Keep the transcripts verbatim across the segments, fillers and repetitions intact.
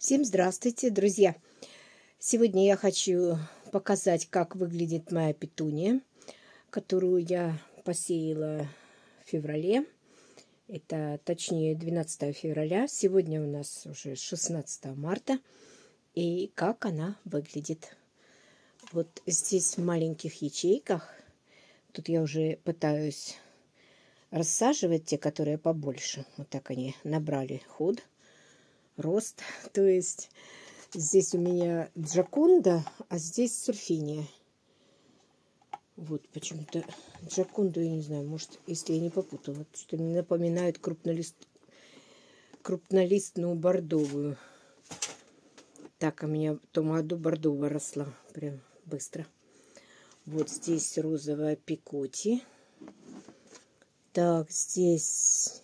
Всем здравствуйте, друзья! Сегодня я хочу показать, как выглядит моя петуния, которую я посеяла в феврале. Это точнее двенадцатого февраля. Сегодня у нас уже шестнадцатое марта. И как она выглядит. Вот здесь в маленьких ячейках. Тут я уже пытаюсь рассаживать те, которые побольше. Вот так они набрали ход. Рост, то есть здесь у меня джоконда, а здесь сульфиния. Вот почему-то джоконду, я не знаю, может, если я не попутала, что мне напоминает крупнолист... крупнолистную бордовую. Так, у меня в том году бордовая росла прям быстро. Вот здесь розовая пикоти. Так, здесь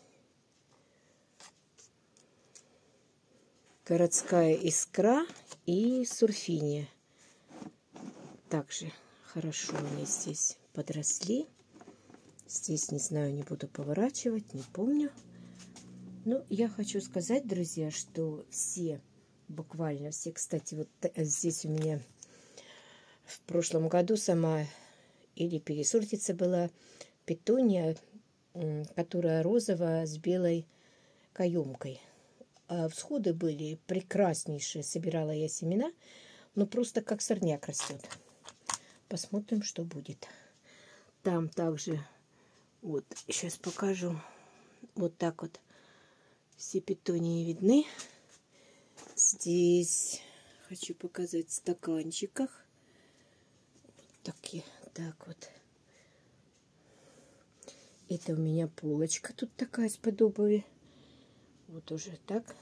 городская искра и сульфиния. Также хорошо они здесь подросли. Здесь, не знаю, не буду поворачивать, не помню. Но я хочу сказать, друзья, что все, буквально все, кстати, вот здесь у меня в прошлом году сама или пересортица была петуния, которая розовая с белой каемкой. А всходы были прекраснейшие. Собирала я семена, но просто как сорняк растет. Посмотрим, что будет. Там также, вот, сейчас покажу. Вот так вот все петунии видны. Здесь хочу показать в стаканчиках. Вот такие, так вот. Это у меня полочка тут такая из-под обуви. Вот уже так.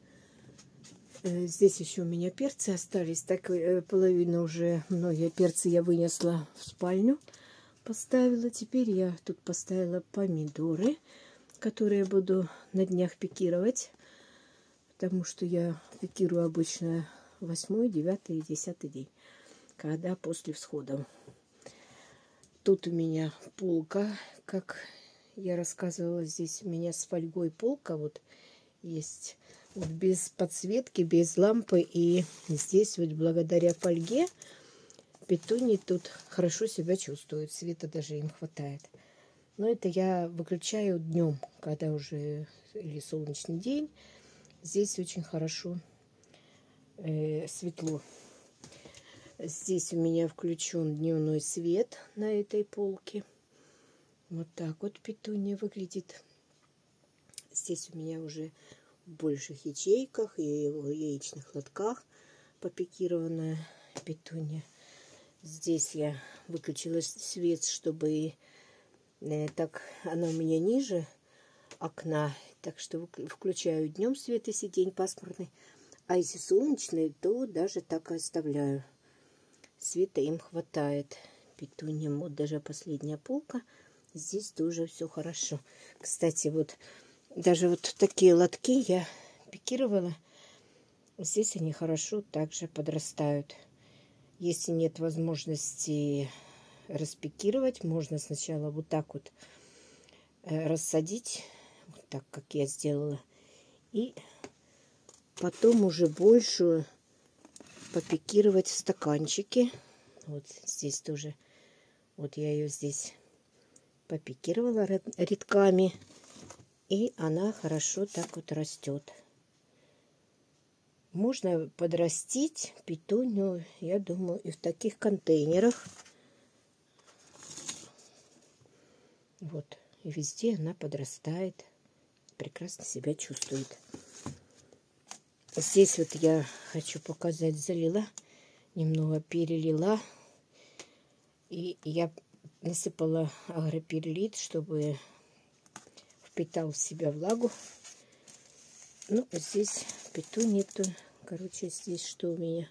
Здесь еще у меня перцы остались. Так, половину уже, многие перцы я вынесла в спальню. Поставила. Теперь я тут поставила помидоры, которые буду на днях пикировать. Потому что я пикирую обычно восьмой, девятый и десятый день. Когда после всходов. Тут у меня полка, как я рассказывала, здесь у меня с фольгой полка вот есть, вот без подсветки, без лампы, и здесь вот благодаря фольге петунии тут хорошо себя чувствуют, света даже им хватает. Но это я выключаю днем, когда уже или солнечный день, здесь очень хорошо э, светло. Здесь у меня включен дневной свет на этой полке. Вот так вот петуния выглядит. Здесь у меня уже в больших ячейках и в яичных лотках попикированная петуния. Здесь я выключила свет, чтобы э, так она у меня ниже окна. Так что включаю днем свет, если день пасмурный. А если солнечный, то даже так и оставляю. Света им хватает. Петуниям вот даже последняя полка. Здесь тоже все хорошо. Кстати, вот даже вот такие лотки я пикировала. Здесь они хорошо также подрастают. Если нет возможности распикировать, можно сначала вот так вот рассадить. Вот так, как я сделала. И потом уже большую попикировать в стаканчике. Вот здесь тоже. Вот я ее здесь попикировала рядками. И она хорошо так вот растет. Можно подрастить петунию, я думаю, и в таких контейнерах. Вот. И везде она подрастает. Прекрасно себя чувствует. Здесь вот я хочу показать, залила. Немного перелила. И я насыпала агроперлит, чтобы впитал в себя влагу. Ну, здесь петунии, то, короче, здесь что у меня?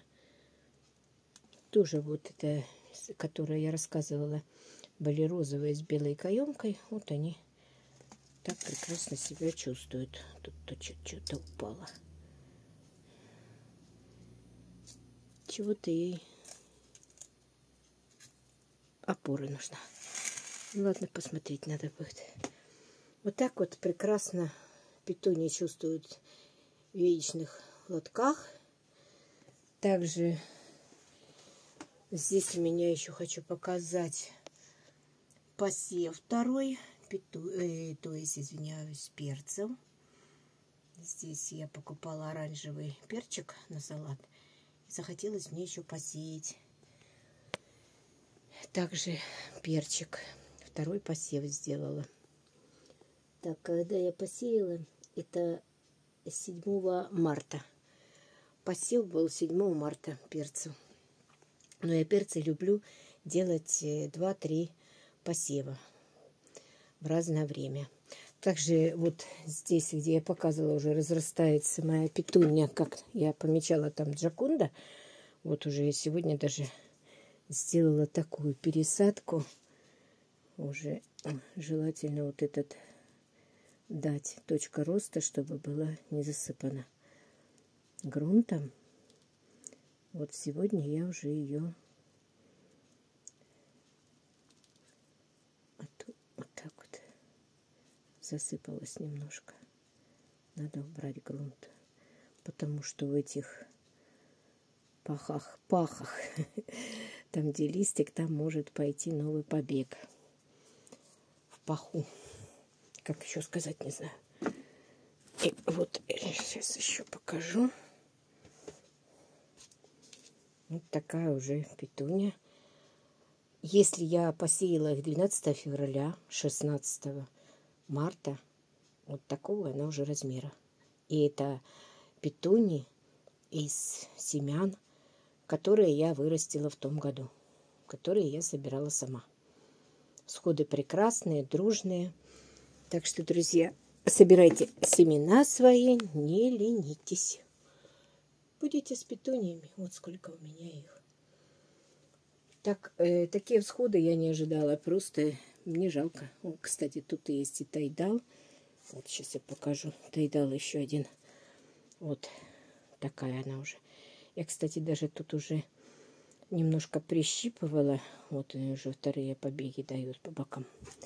Тоже вот это, которое я рассказывала, были розовые с белой каемкой. Вот они так прекрасно себя чувствуют. Тут что-то упало. Чего-то ей опора нужна. Ну, ладно, посмотреть надо будет. Вот так вот прекрасно петунии чувствуют в яичных лотках. Также здесь у меня еще хочу показать посев второй, пету, э, то есть, извиняюсь, перцев. Здесь я покупала оранжевый перчик на салат. И захотелось мне еще посеять. Также перчик. Второй посев сделала. Так, когда я посеяла, это седьмого марта. Посев был седьмого марта перцев. Но я перцы люблю делать два-три посева в разное время. Также вот здесь, где я показывала, уже разрастается моя петунья, как я помечала там джоконда. Вот уже я сегодня даже сделала такую пересадку. Уже желательно вот этот дать точка роста, чтобы была не засыпана грунтом. Вот сегодня я уже ее вот так вот засыпалась немножко. Надо убрать грунт, потому что в этих пахах, пахах, там где листик, там может пойти новый побег в паху. Как еще сказать, не знаю. И вот сейчас еще покажу. Вот такая уже петунья. Если я посеяла их двенадцатого февраля, шестнадцатого марта, вот такого она уже размера. И это петуньи из семян, которые я вырастила в том году, которые я собирала сама. Всходы прекрасные, дружные. Так что, друзья, собирайте семена свои, не ленитесь. Будете с петуньями. Вот сколько у меня их. Так, э, такие всходы я не ожидала. Просто мне жалко. О, кстати, тут есть и тайдал. Вот сейчас я покажу. Тайдал еще один. Вот такая она уже. Я, кстати, даже тут уже немножко прищипывала. Вот они уже вторые побеги дают по бокам.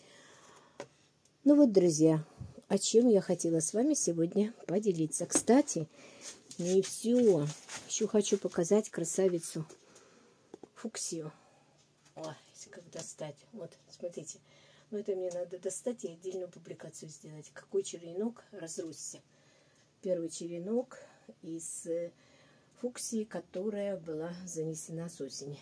Ну вот, друзья, о чем я хотела с вами сегодня поделиться. Кстати, не все. Еще хочу показать красавицу фуксию. Ой, как достать. Вот, смотрите. Но это мне надо достать и отдельную публикацию сделать. Какой черенок разросся. Первый черенок из фуксии, которая была занесена с осени.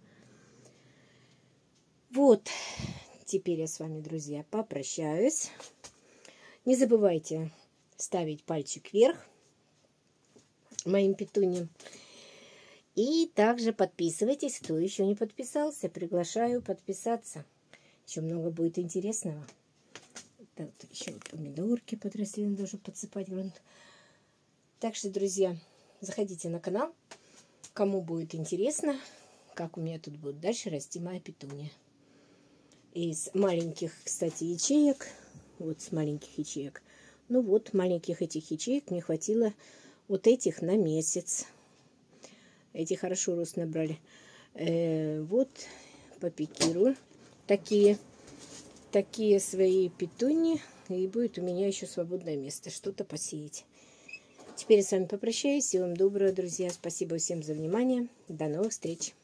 Вот. Теперь я с вами, друзья, попрощаюсь. Не забывайте ставить пальчик вверх моим петуньям. И также подписывайтесь, кто еще не подписался. Приглашаю подписаться. Еще много будет интересного. Так, еще помидорки подросли, надо уже подсыпать грунт. Так что, друзья, заходите на канал. Кому будет интересно, как у меня тут будет дальше расти моя петунья. Из маленьких, кстати, ячеек. Вот с маленьких ячеек. Ну вот, маленьких этих ячеек мне хватило вот этих на месяц. Эти хорошо рост набрали. Э, вот попикирую такие, такие свои петуньи. И будет у меня еще свободное место что-то посеять. Теперь я с вами попрощаюсь. Всего вам доброго, друзья. Спасибо всем за внимание. До новых встреч.